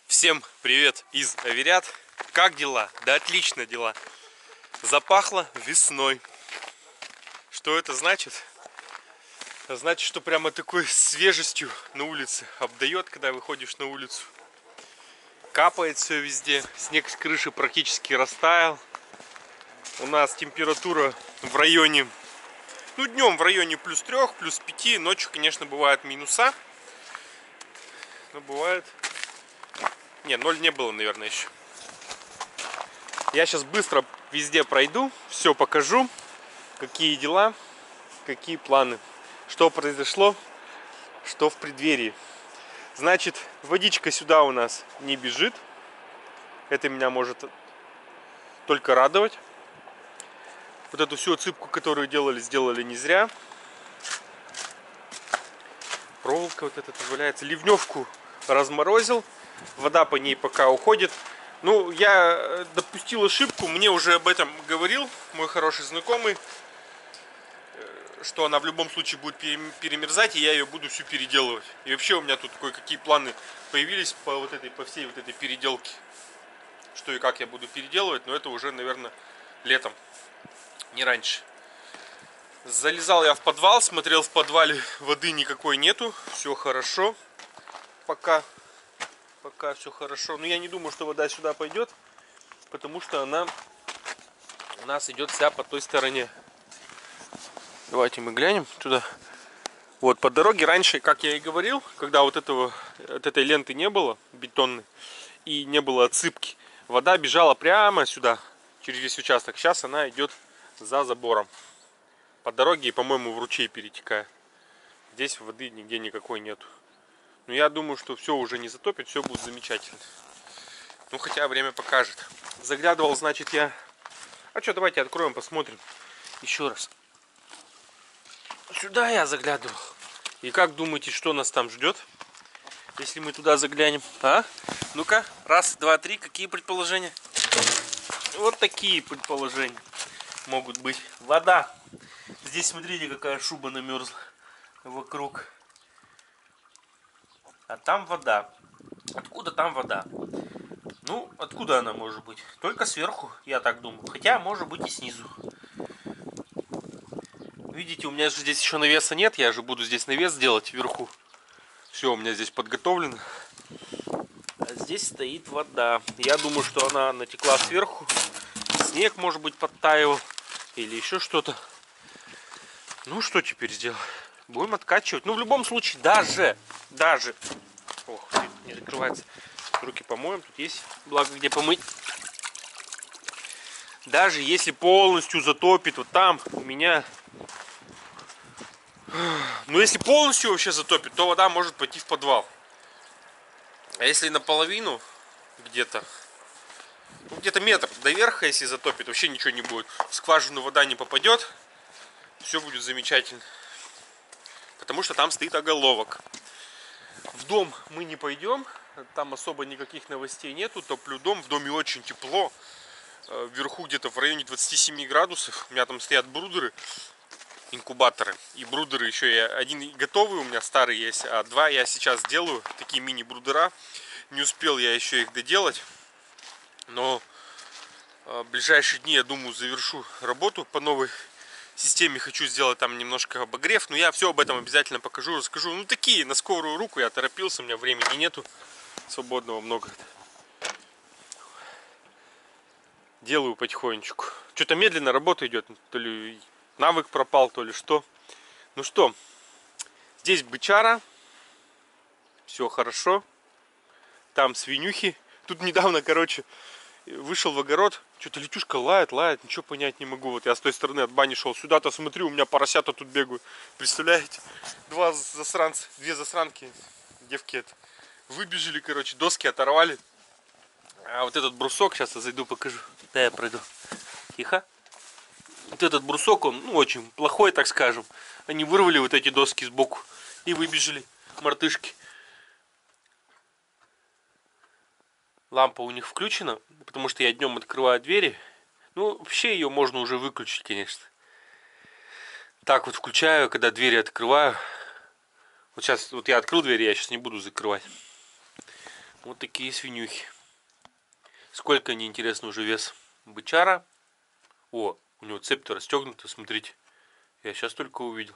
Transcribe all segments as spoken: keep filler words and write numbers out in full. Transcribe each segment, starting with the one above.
Всем привет из Аверят. Как дела? Да отлично дела. Запахло весной. Что это значит? Значит, что прямо такой свежестью на улице обдает, когда выходишь на улицу. Капает все везде. Снег с крыши практически растаял. У нас температура в районе, ну днем в районе плюс трех, плюс пяти. Ночью, конечно, бывают минуса. Но бывает... Не, ноль не было, наверное, еще. Я сейчас быстро везде пройду, все покажу, какие дела, какие планы, что произошло, что в преддверии. Значит, водичка сюда у нас не бежит. Это меня может только радовать. Вот эту всю отсыпку, которую делали, сделали не зря. Проволока вот эта валяется. Ливневку разморозил. Вода по ней пока уходит. Ну, я допустил ошибку. Мне уже об этом говорил мой хороший знакомый, что она в любом случае будет перемерзать, и я ее буду всю переделывать. И вообще у меня тут кое-какие планы появились по вот этой, по всей вот этой переделке. Что и как я буду переделывать, но это уже, наверное, летом, не раньше. Залезал я в подвал, смотрел в подвале, воды никакой нету, все хорошо. Пока, пока все хорошо. Но я не думаю, что вода сюда пойдет, потому что она у нас идет вся по той стороне. Давайте мы глянем туда. Вот по дороге раньше, как я и говорил, когда вот этого, от этой ленты не было, бетонной, и не было отсыпки, вода бежала прямо сюда, через весь участок. Сейчас она идет за забором. По дороге и, по-моему, в ручей перетекает. Здесь воды нигде никакой нету. Но я думаю, что все уже не затопит, все будет замечательно. Ну, хотя время покажет. Заглядывал, значит, я... А что, давайте откроем, посмотрим еще раз. Сюда я заглядывал. И как думаете, что нас там ждет, если мы туда заглянем? А? Ну-ка, раз, два, три. Какие предположения? Вот такие предположения могут быть. Вода. Здесь смотрите, какая шуба намерзла вокруг. А там вода. Откуда там вода? Ну, откуда она может быть? Только сверху, я так думаю. Хотя, может быть, и снизу. Видите, у меня же здесь еще навеса нет. Я же буду здесь навес делать вверху. Все у меня здесь подготовлено. А здесь стоит вода. Я думаю, что она натекла сверху. Снег, может быть, подтаивал. Или еще что-то. Ну, что теперь сделаем? Будем откачивать. Ну, в любом случае, даже, даже... Ох, не закрывается. Руки помоем. Тут есть, благо, где помыть. Даже если полностью затопит, вот там у меня... Ну, если полностью вообще затопит, то вода может пойти в подвал. А если наполовину, где-то, ну, где-то метр до верха, если затопит, вообще ничего не будет. В скважину вода не попадет. Все будет замечательно. Потому что там стоит оголовок. В дом мы не пойдем. Там особо никаких новостей нету. Топлю дом. В доме очень тепло. Вверху где-то в районе двадцати семи градусов. У меня там стоят брудеры, инкубаторы. И брудеры еще я один готовый у меня старый есть, а два я сейчас делаю. Такие мини-брудера. Не успел я еще их доделать. Но в ближайшие дни, я думаю, завершу работу по новой системе. Хочу сделать там немножко обогрев. Но я все об этом обязательно покажу, расскажу. Ну, такие, на скорую руку. Я торопился, у меня времени нету. Свободного много. Делаю потихонечку. Что-то медленно работа идет. То ли навык пропал, то ли что. Ну что, здесь бычара. Все хорошо. Там свинюхи. Тут недавно, короче, вышел в огород. Что-то летюшка лает, лает. Ничего понять не могу. Вот я с той стороны от бани шел. Сюда-то смотрю, у меня поросята тут бегают. Представляете? Два засранца, две засранки. Девки это. Выбежали, короче, доски оторвали. А вот этот брусок, сейчас я зайду покажу. Да, я пройду. Тихо. Вот этот брусок, он, ну, очень плохой, так скажем. Они вырвали вот эти доски сбоку и выбежали мартышки. Лампа у них включена, потому что я днем открываю двери. Ну, вообще ее можно уже выключить, конечно. Так вот включаю, когда двери открываю. Вот сейчас, вот я открыл двери, я сейчас не буду закрывать. Вот такие свинюхи. Сколько они, интересно, уже вес бычара. О, у него цепь-то расстегнута, смотрите. Я сейчас только увидел.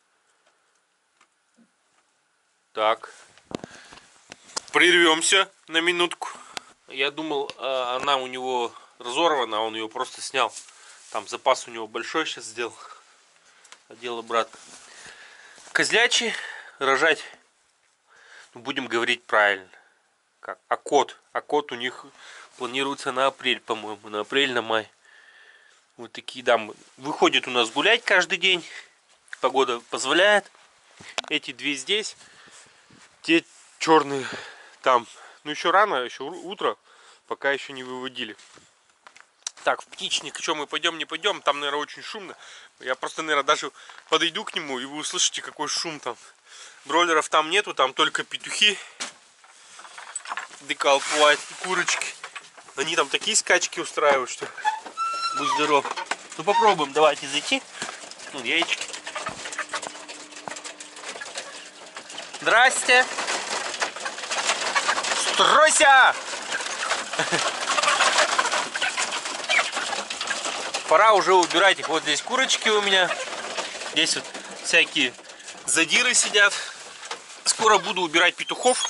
Так. Прервемся на минутку. Я думал, она у него разорвана, а он ее просто снял. Там запас у него большой сейчас сделал. Одел обратно. Козлячий рожать, ну, будем говорить правильно. Как? А кот? А кот у них планируется на апрель, по-моему. На апрель, на май. Вот такие дамы. Выходят у нас гулять каждый день. Погода позволяет. Эти две здесь. Те черные там. Ну еще рано, еще утро. Пока еще не выводили. Так, в птичник, что мы пойдем, не пойдем. Там, наверное, очень шумно. Я просто, наверное, даже подойду к нему, и вы услышите, какой шум там. Бройлеров там нету, там только петухи. Декал плавает, и курочки. Они там такие скачки устраивают, что будь здоров. Ну попробуем, давайте зайти. Ну, яички. Здрасте. Стройся! Пора уже убирать их. Вот здесь курочки у меня. Здесь вот всякие задиры сидят. Скоро буду убирать петухов.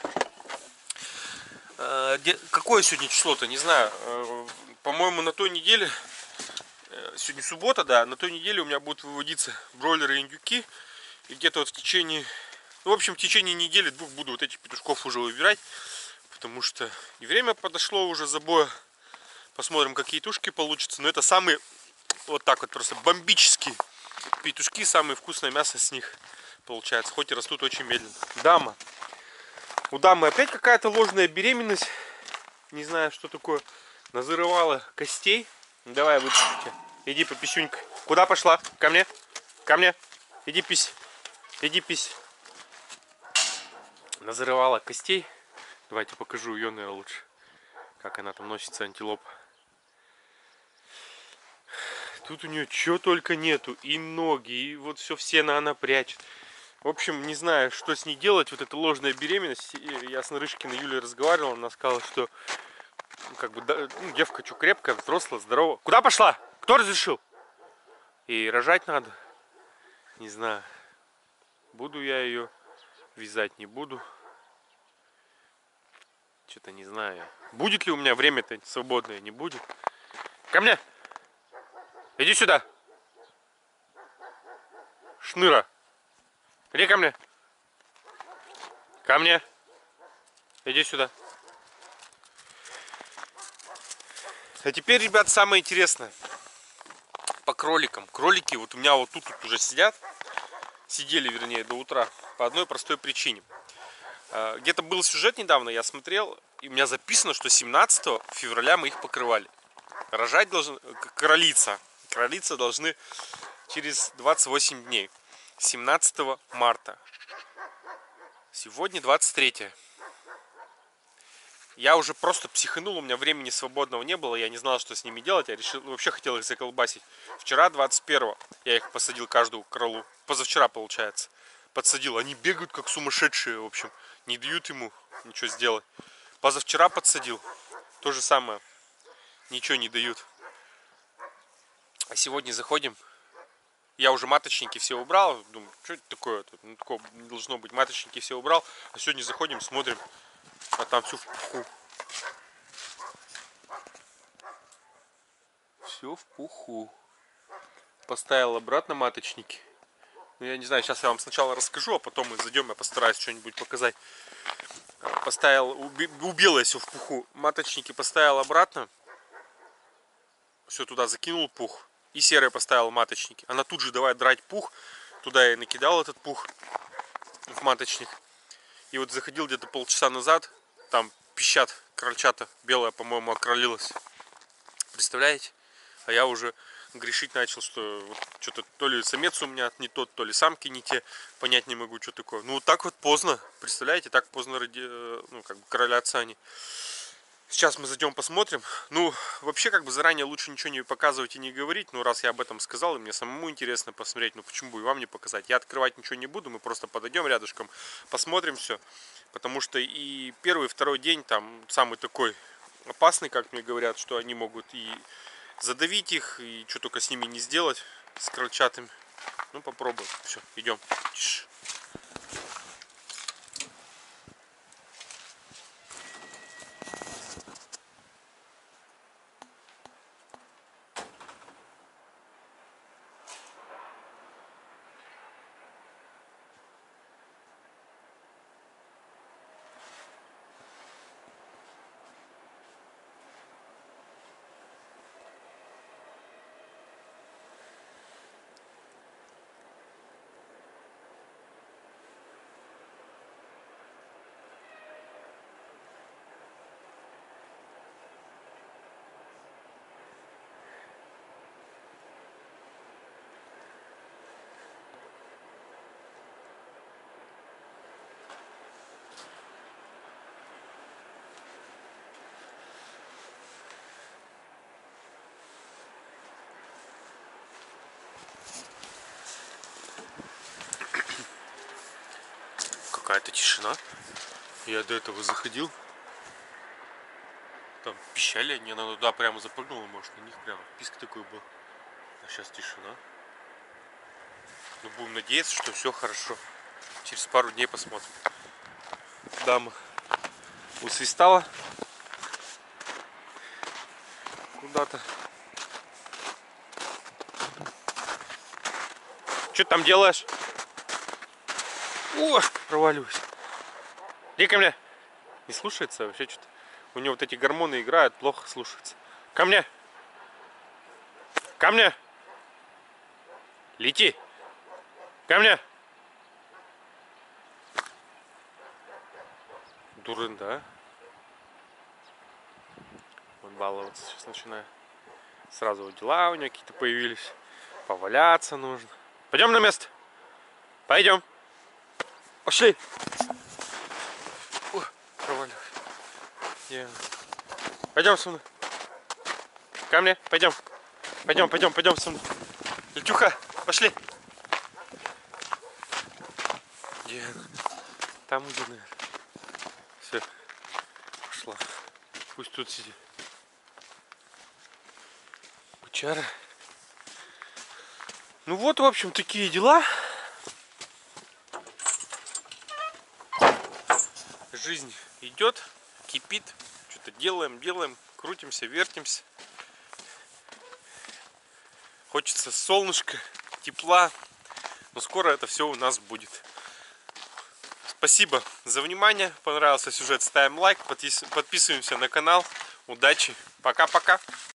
Какое сегодня число-то? Не знаю. По-моему, на той неделе, сегодня суббота, да, на той неделе у меня будут выводиться бройлеры и индюки. И где-то вот в течение, ну, в общем, в течение недели двух буду вот этих петушков уже выбирать. Потому что и время подошло уже забоя. Посмотрим, какие тушки получатся. Но это самые, вот так вот, просто бомбические петушки. Самое вкусное мясо с них получается. Хоть и растут очень медленно. Дама. У дамы опять какая-то ложная беременность. Не знаю, что такое. Назырывала костей. Давай, выпусти. Иди по писюнька. Куда пошла? Ко мне. Ко мне. Иди пись. Иди пись. Назырывала костей. Давайте покажу ее, наверное, лучше. Как она там носится, антилопа. Тут у нее чего только нету. И ноги, и вот все в сено она прячет. В общем, не знаю, что с ней делать. Вот эта ложная беременность. Я с Нарышкиной Юлей разговаривал. Она сказала, что ну, как бы, ну, девка что, крепкая, взрослая, здоровая. Куда пошла? Кто разрешил? И рожать надо. Не знаю. Буду я ее вязать, не буду. Что-то не знаю. Будет ли у меня время-то свободное? Не будет. Ко мне! Иди сюда! Шныра! Иди ко мне! Ко мне! Иди сюда! А теперь, ребят, самое интересное. По кроликам. Кролики вот у меня вот тут, тут уже сидят. Сидели, вернее, до утра. По одной простой причине. Где-то был сюжет недавно, я смотрел. И у меня записано, что семнадцатого февраля мы их покрывали. Рожать должны... Кролица. Кролица должны через двадцать восемь дней. семнадцатого марта. Сегодня двадцать третье. Я уже просто психанул, у меня времени свободного не было, я не знал, что с ними делать, я решил, вообще хотел их заколбасить. Вчера, двадцать первого, я их посадил каждую кролу, позавчера, получается, подсадил. Они бегают как сумасшедшие, в общем, не дают ему ничего сделать. Позавчера подсадил, то же самое, ничего не дают. А сегодня заходим, я уже маточники все убрал, думаю, что это такое, ну, такого не должно быть, маточники все убрал, а сегодня заходим, смотрим. А там все в пуху. Все в пуху. Поставил обратно маточники. Ну, я не знаю, сейчас я вам сначала расскажу, а потом мы зайдем, я постараюсь что-нибудь показать. Поставил, убил я все в пуху. Маточники поставил обратно. Все туда закинул пух. И серые поставил маточники. Она тут же давай драть пух. Туда я накидал этот пух в маточник. И вот заходил где-то полчаса назад, там пищат, крольчата белая, по-моему, окролилась. Представляете? А я уже грешить начал, что вот что-то то ли самец у меня не тот, то ли самки не те, понять не могу, что такое. Ну вот так вот поздно, представляете, так поздно роди... ну, как бы королятся они. Сейчас мы зайдем посмотрим. Ну, вообще, как бы заранее лучше ничего не показывать и не говорить. Но раз я об этом сказал, и мне самому интересно посмотреть, ну почему бы и вам не показать. Я открывать ничего не буду, мы просто подойдем рядышком, посмотрим все. Потому что и первый, и второй день там самый такой опасный, как мне говорят, что они могут и задавить их, и что только с ними не сделать, с крольчатами. Ну попробуем. Все, идем. Какая-то тишина. Я до этого заходил. Там пищали они, она туда прямо запрыгнула, может, на них прямо писк такой был. А сейчас тишина. Ну, будем надеяться, что все хорошо. Через пару дней посмотрим. Дама усвистала куда-то. Что ты там делаешь? О, проваливаюсь. Иди ко мне. Не слушается вообще что-то. У него вот эти гормоны играют, плохо слушается. Ко мне. Ко мне. Лети. Ко мне. Дурында. Он баловаться сейчас начинает. Сразу вот дела у него какие-то появились. Поваляться нужно. Пойдем на место. Пойдем. Пошли. О, проваливай. Yeah. Пойдем со мной. Ко мне. Пойдем. Пойдем, пойдем, пойдем со мной. Летюха, пошли. Где она? Там где, наверное. Все. Пошла. Пусть тут сидит. Бычара. Ну вот, в общем, такие дела. Жизнь идет, кипит, что-то делаем, делаем, крутимся, вертимся. Хочется солнышка, тепла, но скоро это все у нас будет. Спасибо за внимание, понравился сюжет, ставим лайк, подписываемся на канал. Удачи, пока-пока.